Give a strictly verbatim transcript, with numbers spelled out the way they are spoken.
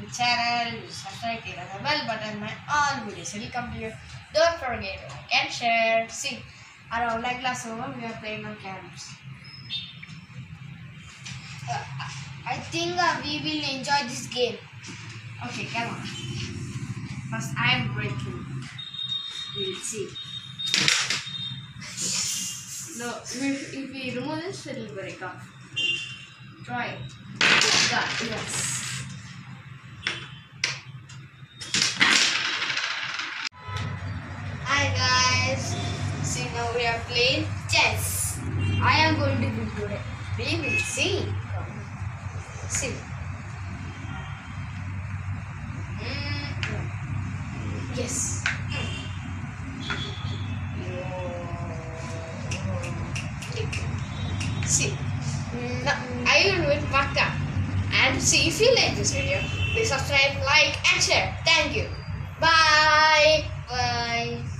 channel, you subscribe, click on the bell button, my all videos will come to you. Don't forget to like and share. See, around like last over, we are playing on camps. Uh, I think uh, we will enjoy this game. Okay, come on. First, I am breaking. We will see. No, if, if we remove this, it will break off. Try it. God, yes. Hi guys. See, now we are playing chess. I am going to be good. We will see. See. Mm. Yes. See, now I will do it Vakka. And see, if you like this video, please subscribe, like and share. Thank you. Bye. Bye.